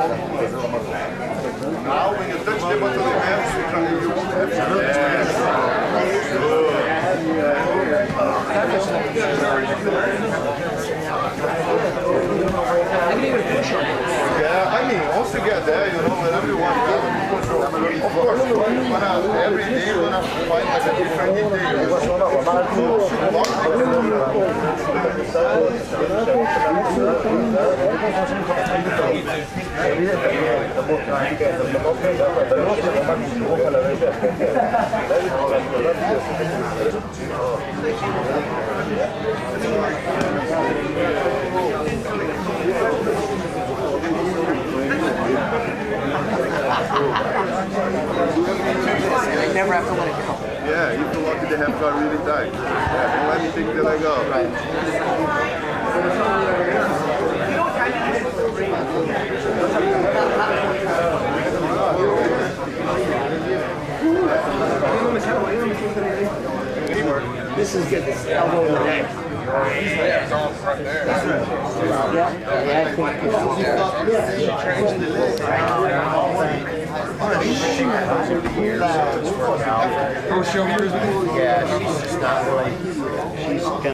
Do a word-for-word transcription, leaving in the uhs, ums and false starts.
Now when you touch the bottom of the hands, you won't have yeah, I mean, once you get there, you know, when everyone does control. Of course, wanna, every day you wanna find like a different detail. I never have to let it go. Yeah, if you lock the handcar really tight. Yeah, don't let me take the leg out. Right. This is good. This elbow in the neck. Yeah, it's all right there. Yeah, yeah, I think Oh, show yours with you? yeah, she's just not really. She's